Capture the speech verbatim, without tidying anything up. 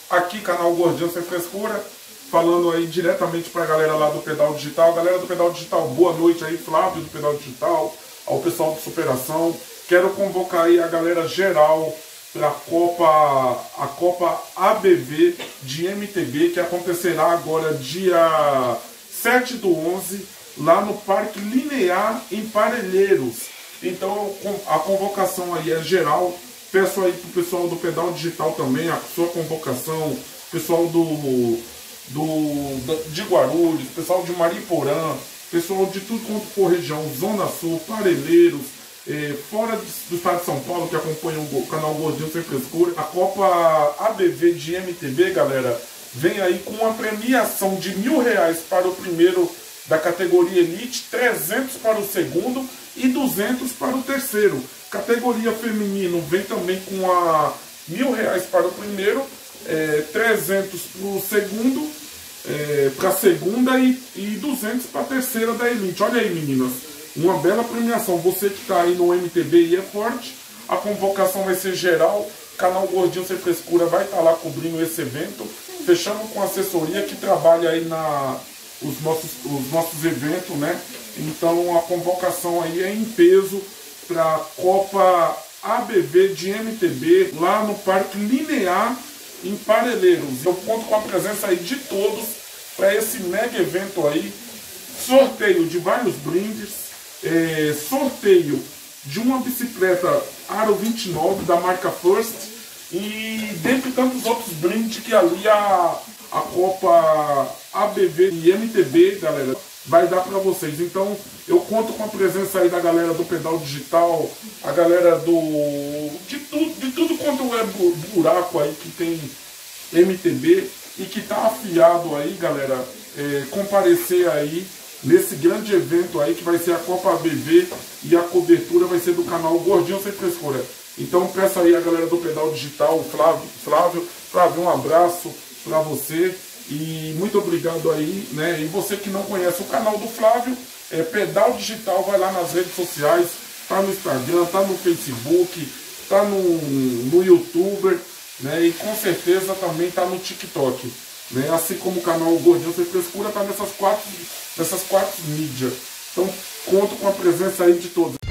Aqui, canal Gordinho Sem Frescura, falando aí diretamente para a galera lá do Pedal Digital. Galera do Pedal Digital, boa noite aí, Flávio do Pedal Digital, ao pessoal do Superação. Quero convocar aí a galera geral para a Copa, a Copa A B V de M T B, que acontecerá agora dia sete do onze, lá no Parque Linear, em Parelheiros. Então a convocação aí é geral. Peço aí pro pessoal do Pedal Digital também a sua convocação, pessoal do, do de Guarulhos, pessoal de Mariporã, pessoal de tudo quanto for região, Zona Sul, Parelheiros, eh, fora do estado de São Paulo, que acompanham o canal Gordinho Sem Frescura. A Copa A B V de M T B, galera, vem aí com uma premiação de mil reais para o primeiro da categoria Elite, trezentos para o segundo e duzentos para o terceiro. Categoria feminino vem também com a mil reais para o primeiro, é, trezentos para o segundo, é, para a segunda e, e duzentos para a terceira da Elite. Olha aí, meninas, uma bela premiação. Você que está aí no M T B e é forte, a convocação vai ser geral. Canal Gordinho Sem Frescura vai estar lá cobrindo esse evento. Fechamos com a assessoria que trabalha aí na os nossos, os nossos eventos, né? Então a convocação aí é em peso para a Copa A B V de M T B, lá no Parque Linear, em Parelheiros. Eu conto com a presença aí de todos para esse mega evento aí. Sorteio de vários brindes, é, sorteio de uma bicicleta Aro vinte e nove da marca First, e dentre tantos outros brindes que ali a, a Copa A B V e M T B, galera, vai dar para vocês. Então eu conto com a presença aí da galera do Pedal Digital, a galera do de tudo, de tudo quanto é buraco aí que tem M T B e que tá afiado aí, galera, é, comparecer aí nesse grande evento aí que vai ser a Copa A B V, e a cobertura vai ser do canal Gordinho Sem Frescura. Então peço aí a galera do Pedal Digital, Flávio, Flávio, Flávio, um abraço para você. E muito obrigado aí, né? E você que não conhece o canal do Flávio, é Pedal Digital, vai lá nas redes sociais, tá no Instagram, tá no Facebook, tá no, no YouTube, né? E com certeza também tá no TikTok, né? Assim como o canal Gordinho Sem Frescura tá nessas quatro, nessas quatro mídias. Então conto com a presença aí de todos.